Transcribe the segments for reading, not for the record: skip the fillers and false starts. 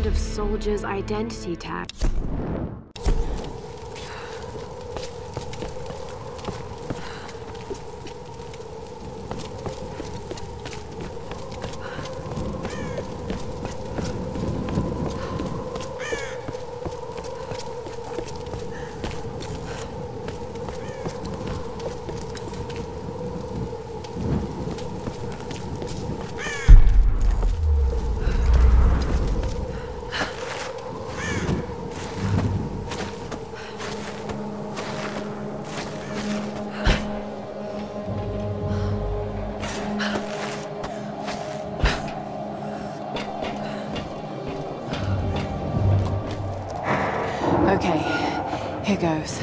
sound of soldiers' identity tag. Okay, here goes.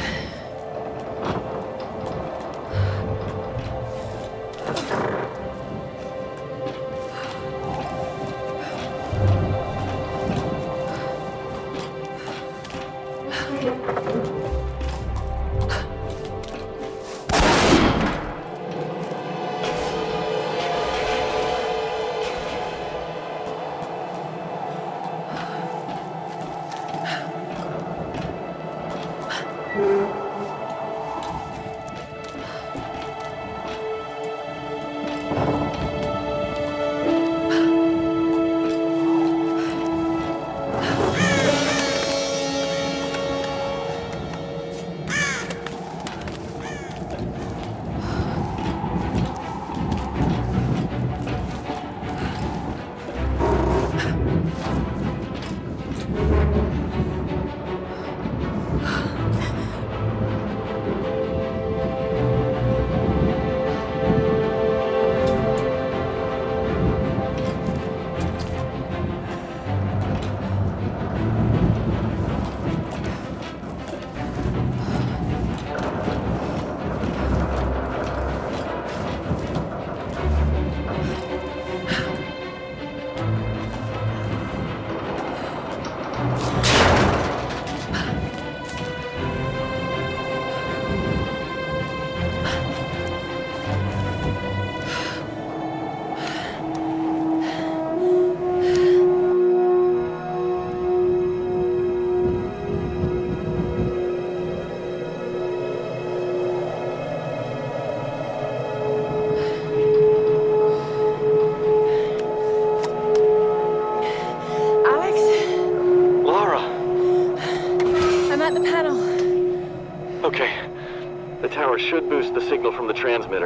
Okay. The tower should boost the signal from the transmitter.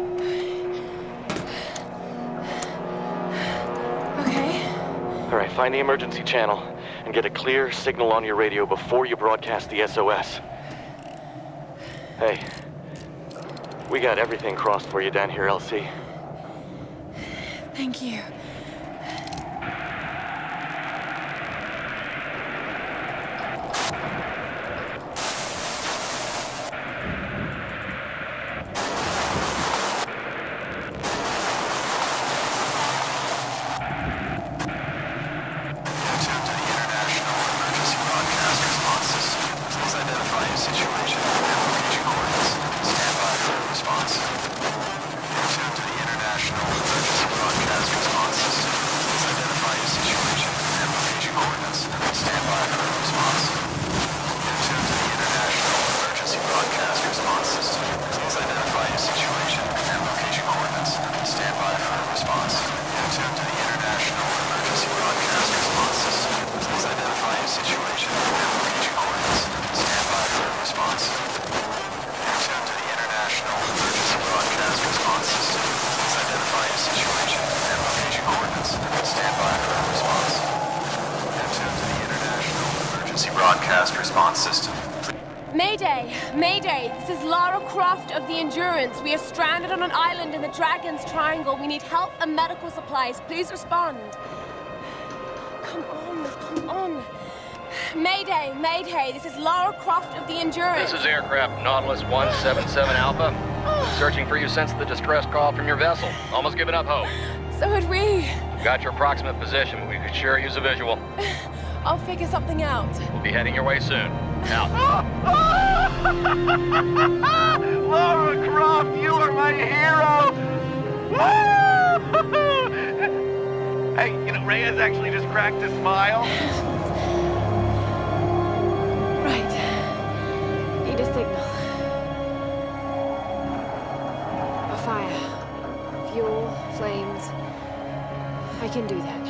Okay. Alright, find the emergency channel and get a clear signal on your radio before you broadcast the SOS. Hey, we got everything crossed for you down here, LC. Thank you. Broadcast response system. Mayday! Mayday! This is Lara Croft of the Endurance. We are stranded on an island in the Dragon's Triangle. We need help and medical supplies. Please respond. Come on. Mayday! Mayday! This is Lara Croft of the Endurance. This is aircraft Nautilus 177 Alpha. Searching for you since the distress call from your vessel. Almost given up hope. So had we. Got your approximate position. We could sure use a visual. I'll figure something out. We'll be heading your way soon. Out. Lara Croft, you are my hero! Hey, you know, Reyes actually just cracked a smile. Right. Need a signal. A fire. Fuel, flames. I can do that.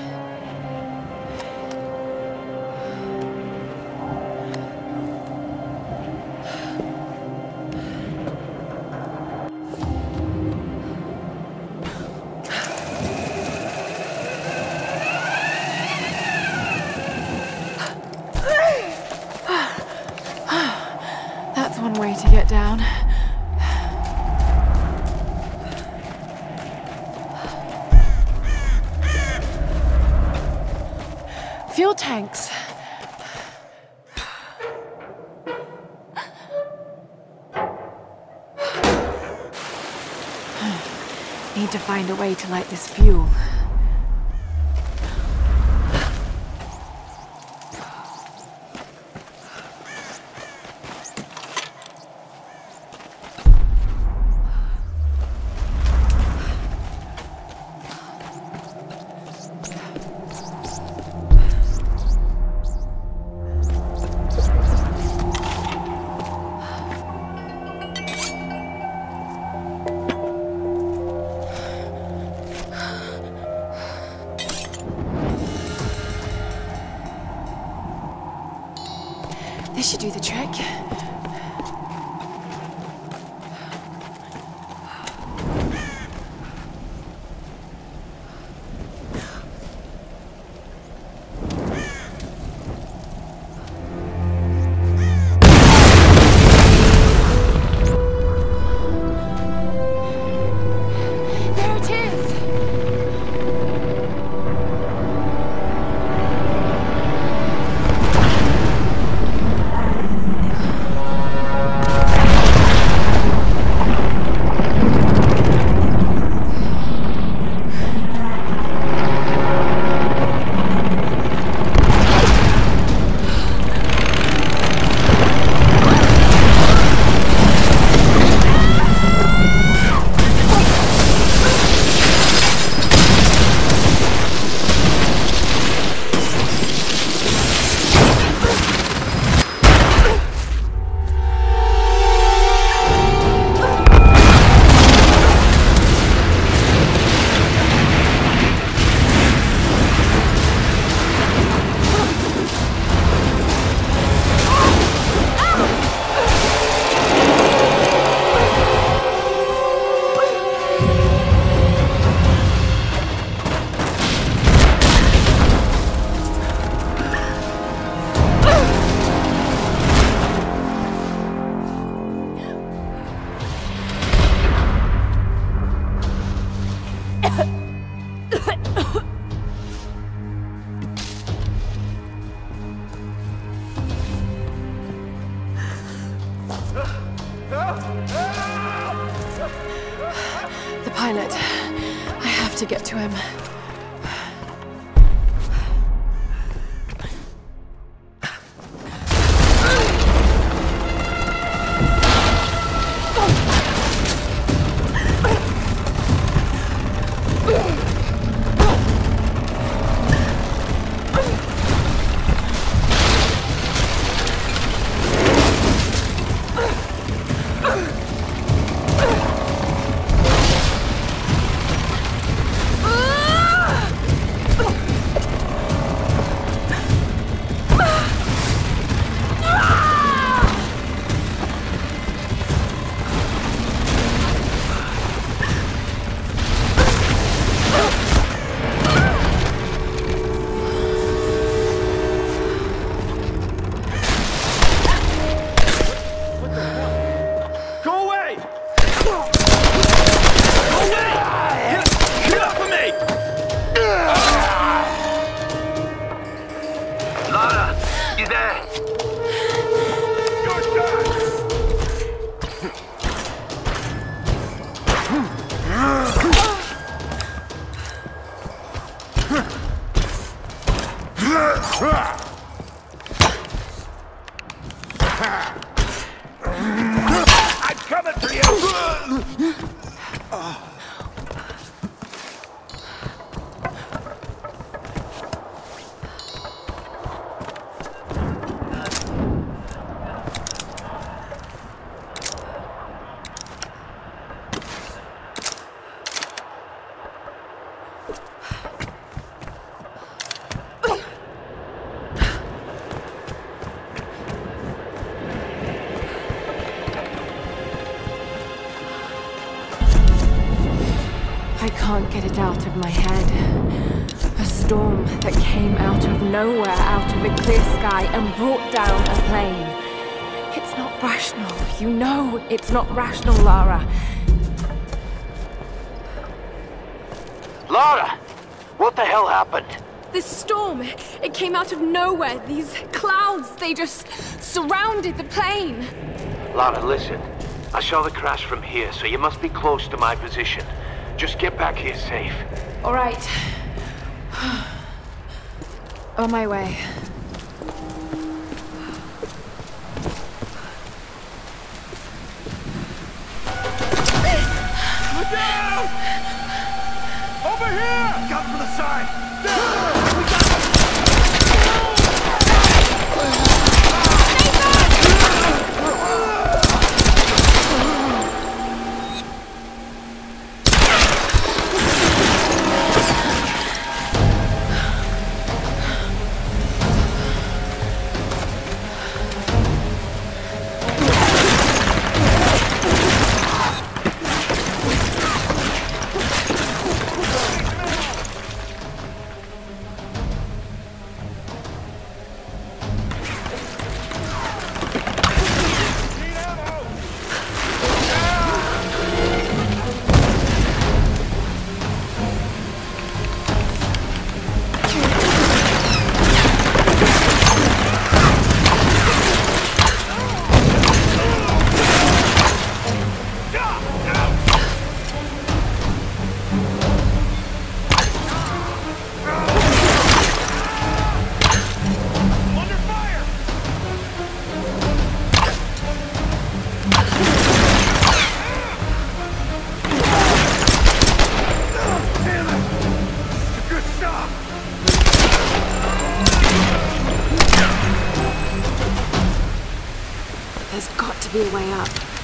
That's one way to get down. Fuel tanks. Need to find a way to light this fuel. This should do the trick. There it is! The pilot. I have to get to him. I'm coming for you! I can't get it out of my head. A storm that came out of nowhere, out of a clear sky, and brought down a plane. It's not rational. You know it's not rational, Lara. Lara! What the hell happened? This storm, it came out of nowhere. These clouds, they just surrounded the plane. Lara, listen. I saw the crash from here, so you must be close to my position. Just get back here safe. All right. On my way. Look out! Over here! Got from the side! There's got to be a way up.